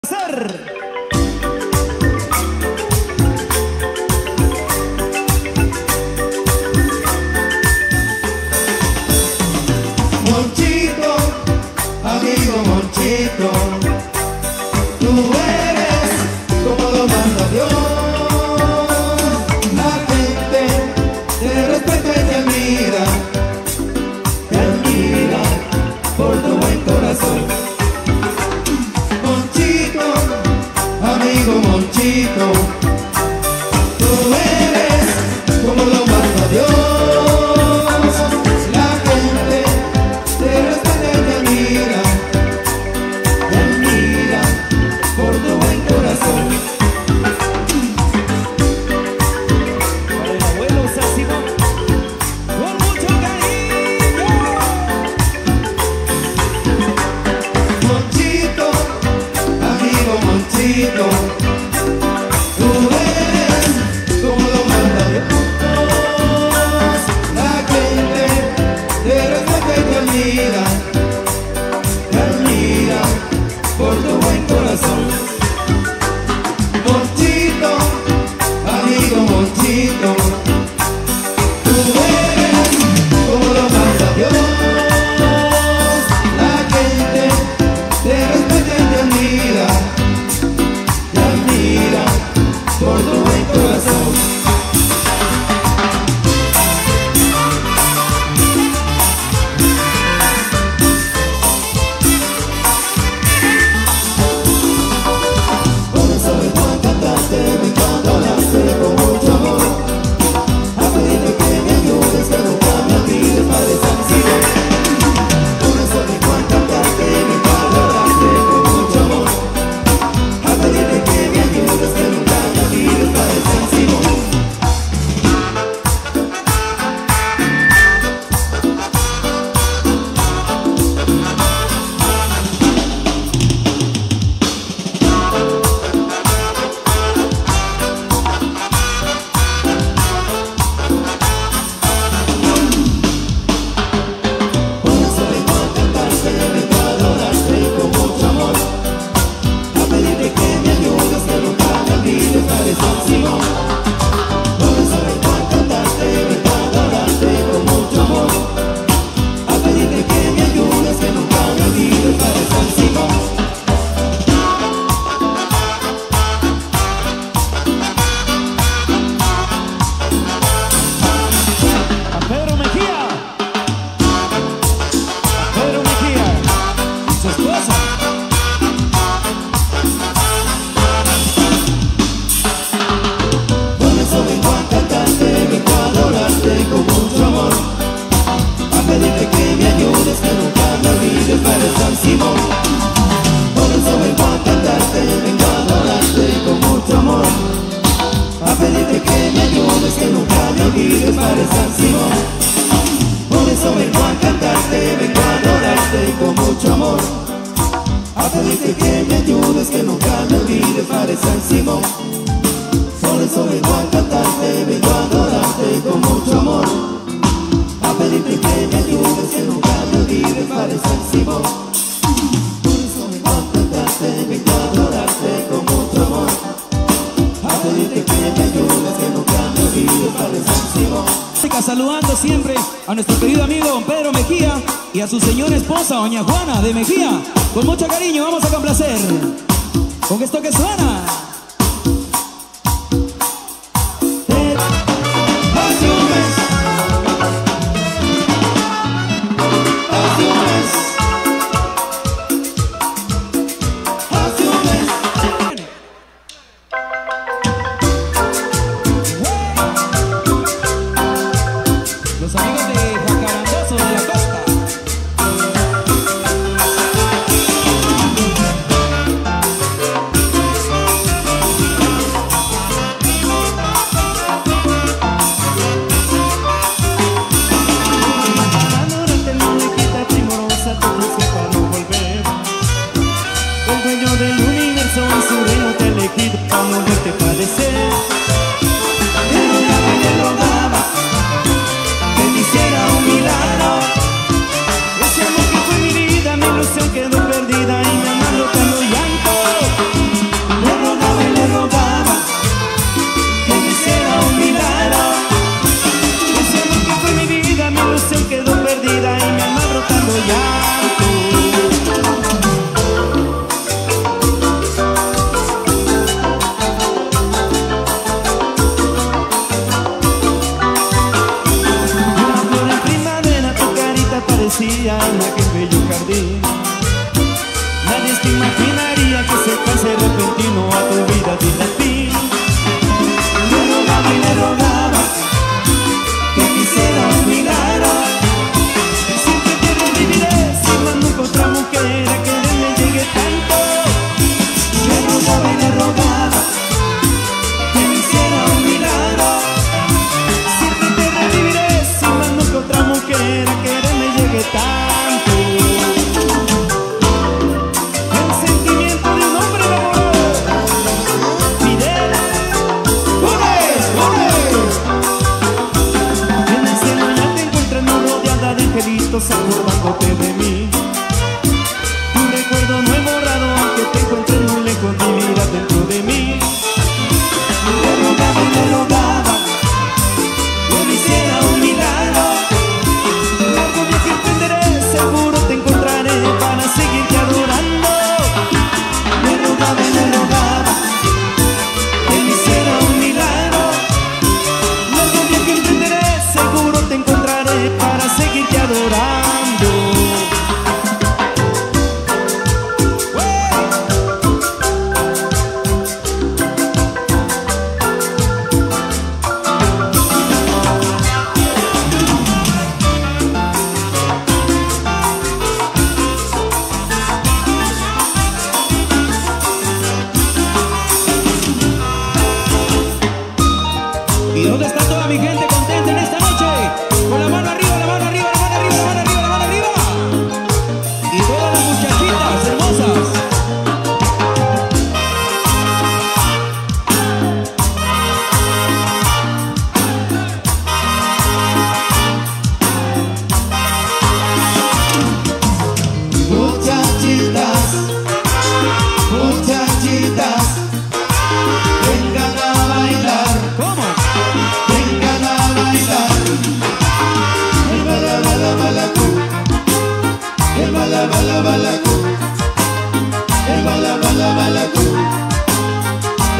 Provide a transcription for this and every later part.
Monchito, amigo Monchito, tú eres como lo manda Dios. La gente te respeta y te admira por tu buen corazón. Monchito, amigo Monchito, tú eres como lo manda Dios. La gente te respeta y te admira por tu buen corazón. Para el abuelo Sácimo, con mucho cariño. Monchito, amigo Monchito, tú eres como lo manda Dios. La gente te respeta y te admira por tu buen corazón. Monchito, amigo Monchito, tú eres como lo manda Dios. La gente te respeta y te admira por tu buen corazón. Por eso vengo a cantarte, vengo a adorarte con mucho amor, a pedirte que me ayudes, que nunca me olvides, Padre Santísimo. Por eso vengo a cantarte, vengo a adorarte con mucho amor, a pedirte que me ayudes, que nunca me olvides, Padre Santísimo. Por eso vengo a cantarte, vengo a adorarte con mucho amor, a pedirte que me ayudes, que nunca me olvides, Padre Santísimo. Por eso vengo a cantarte, vengo a adorarte con mucho amor, a pedirte que me ayudes, que nunca me olvides, Padre Santísimo. A Pedro Mejía. A Pedro Mejía y su esposa. Por eso vengo a cantarte, vengo a adorarte con mucho amor, a pedirte que me ayudes, que nunca me olvides, Padre Santísimo. Por eso vengo a cantarte, vengo a adorarte con mucho amor, a pedirte que me ayudes, que nunca me olvides, Padre Santísimo. Por eso vengo a cantarte, vengo a adorarte con mucho amor, a pedirte que me ayudes, que nunca me olvides, Padre Santísimo. Por eso vengo a cantarte, vengo a adorarte con mucho amor, a pedirte que me ayudes, que nunca me olvides, Padre Santísimo. Por eso vengo a cantarte, vengo a adorarte con mucho amor, a pedirte que me ayudes, que nunca me olvides, Padre Santísimo. Saludando siempre a nuestro querido amigo don Pedro Mejía y a su señora esposa doña Juana de Mejía. Con mucho cariño vamos a complacer con esto que suena. Los amigos de Jacarandazo de la Costa. Adorarte no le quita primorosa tu dulce para no volver. El dueño del universo en su reino te ha elegido para no verte padecer. Pero ya que le rogaba que me hiciera un milagro, ese amor que fue mi vida, mi ilusión quedó perdida y mi amor lo llanto.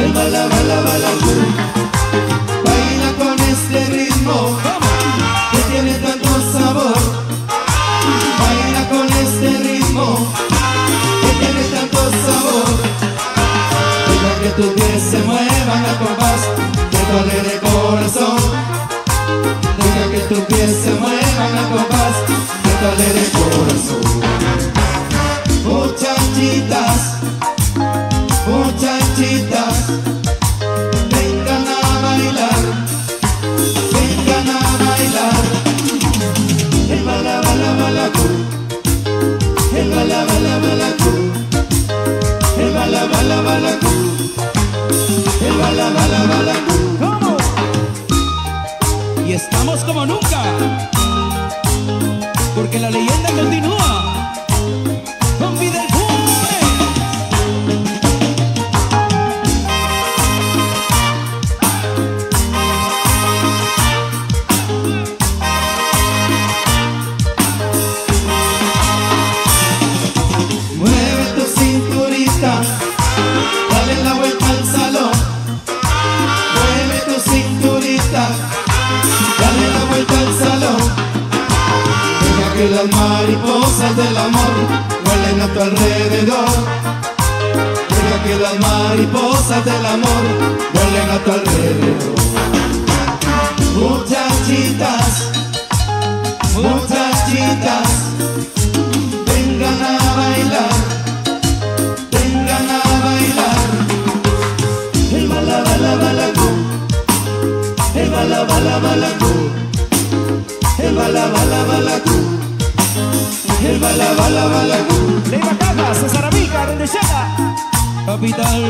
El bala, bala, balacú. Baila con este ritmo que tiene tanto sabor. Baila con este ritmo que tiene tanto sabor. Deja que tus pies se muevan al compás de tu alegre corazón. Deja que tus pies se muevan al compás de tu alegre corazón. Muchachitas, muchachitas, vengan a bailar, vengan a bailar. El bala, bala, balacú. El bala, bala, balacú. El bala, bala, balacú. El bala, bala, balacú. ¿Cómo? Y estamos como nunca, porque la leyenda continúa con Fidel Cumbre. Mueve tu cinturita, dale la vuelta al salón. Mueve tu cinturita, dale la vuelta al salón. Deja que las mariposas del amor vuelen a tu alrededor. Deja que las mariposas del amor vuelen a tu alrededor. Muchachitas, muchachitas, vengan a bailar, vengan a bailar. El bala, bala, balacú. El bala, bala, balacú. El bala, bala, balacú. El bala, bala, balacú. Leiva Cajas, César Amiga, donde llega. Capital.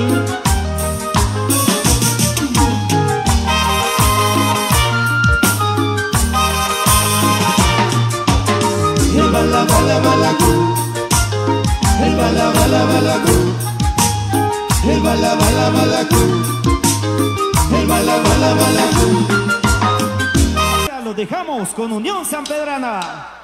El bala, bala, balacú. El bala, bala, balacú. El bala, bala, balacú. El bala, bala, balacú. Lo dejamos con Unión Sanpedrana.